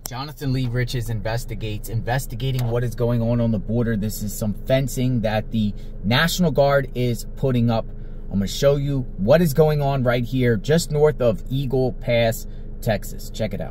Jonathan Lee Riches investigating what is going on the border. This is some fencing that the National Guard is putting up. I'm going to show you what is going on right here, just north of Eagle Pass, Texas. Check it out.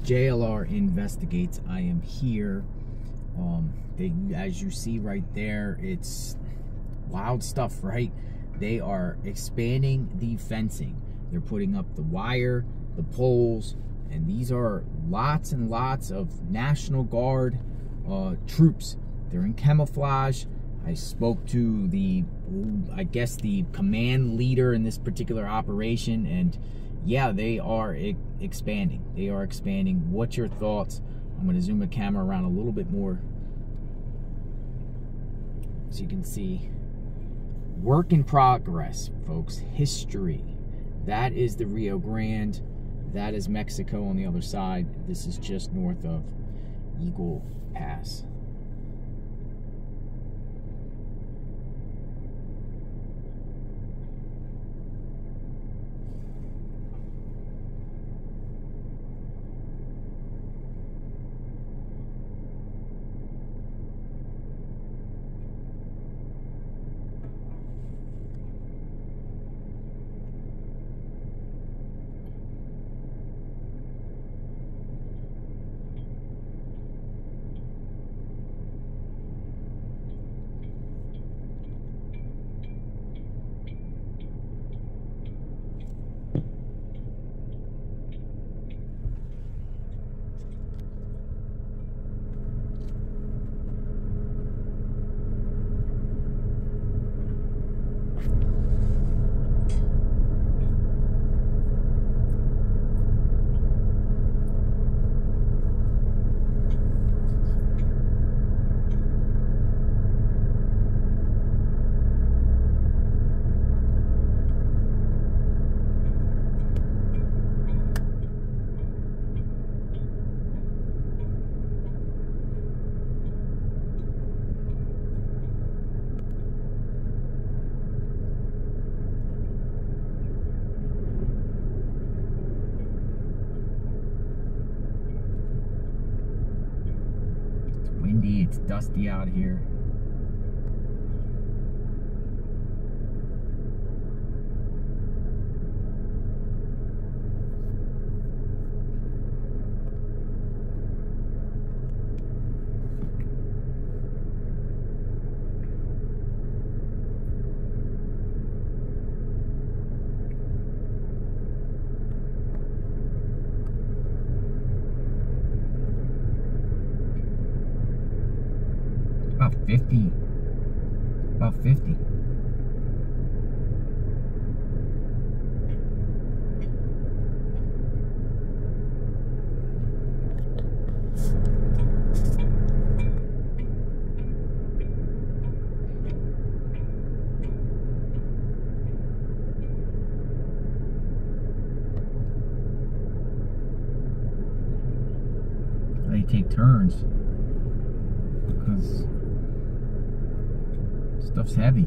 JLR Investigates. I am here. As you see right there, it's wild stuff, right? They are expanding the fencing. They're putting up the wire, the poles, and these are lots and lots of National Guard troops. They're in camouflage. I spoke to the, I guess, the command leader in this particular operation, and yeah, they are expanding. They are expanding. What's your thoughts? I'm going to zoom the camera around a little bit more so you can see. Work in progress, folks. History. That is the Rio Grande. That is Mexico on the other side. This is just north of Eagle Pass. Windy, it's dusty out here. About 50. About 50. They take turns because stuff's heavy.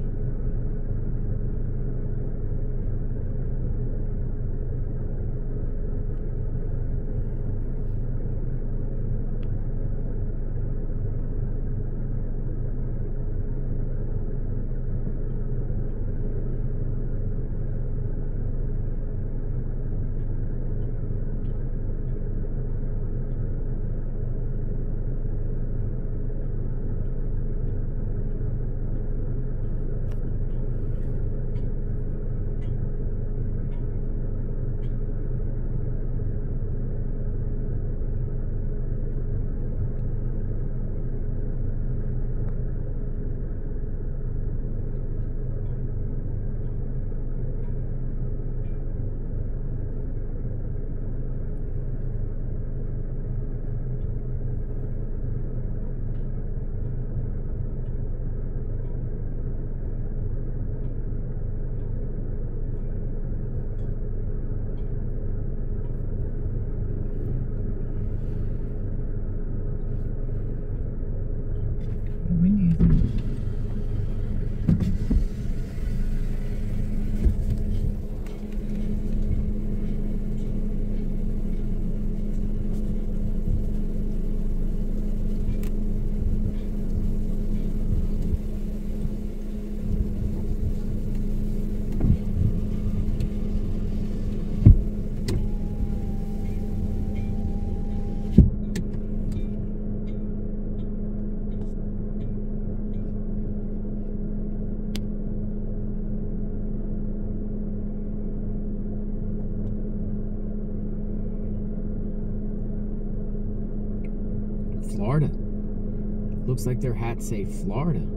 Florida. Looks like their hats say Florida.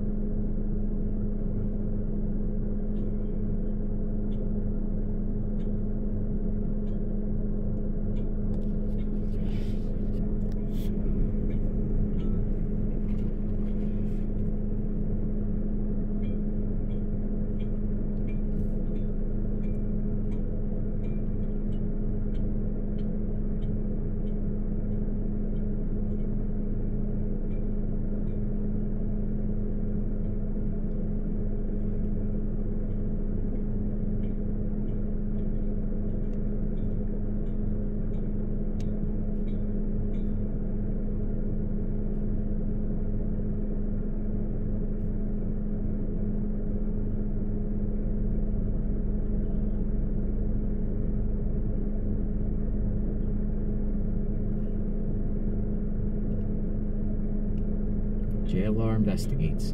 JLR investigates.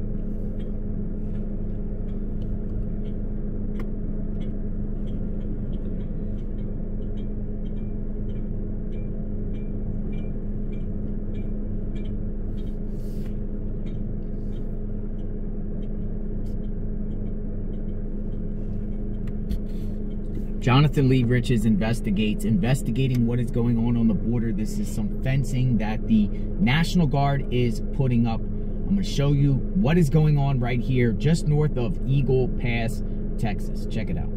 Jonathan Lee Riches investigating what is going on the border. This is some fencing that the National Guard is putting up. I'm going to show you what is going on right here, just north of Eagle Pass, Texas. Check it out.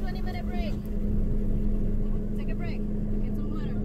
20-minute break. Take a break. Get some water.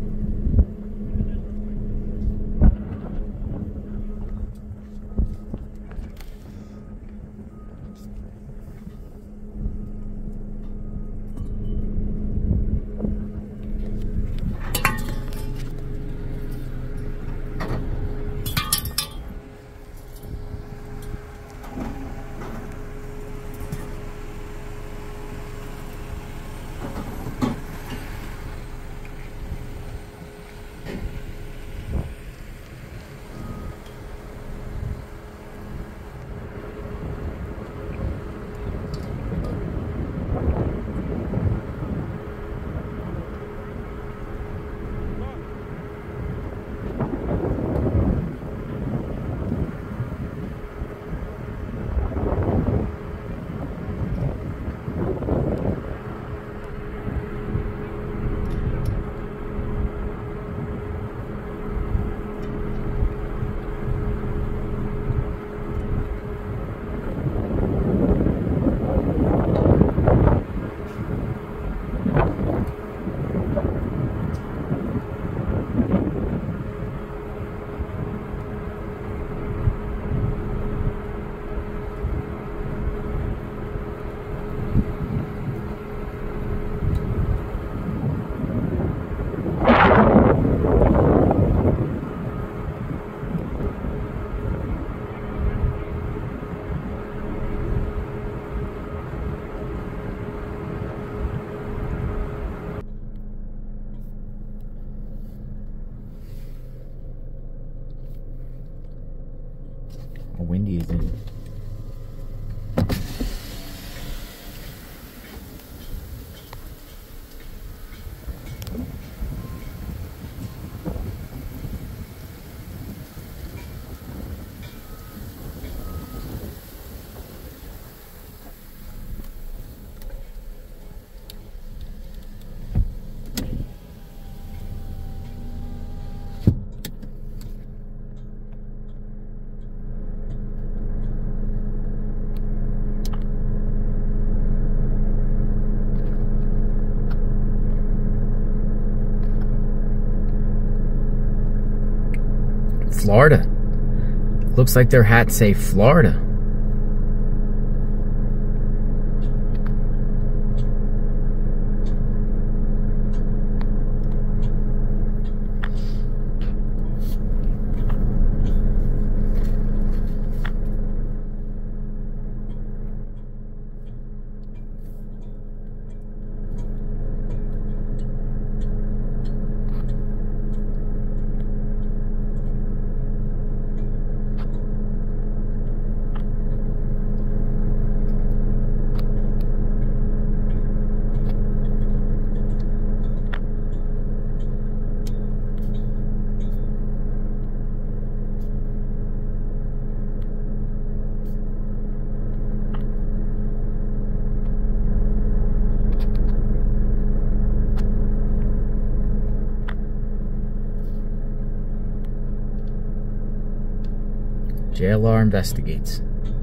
How windy is it? Florida. Looks like their hats say Florida. JLR investigates.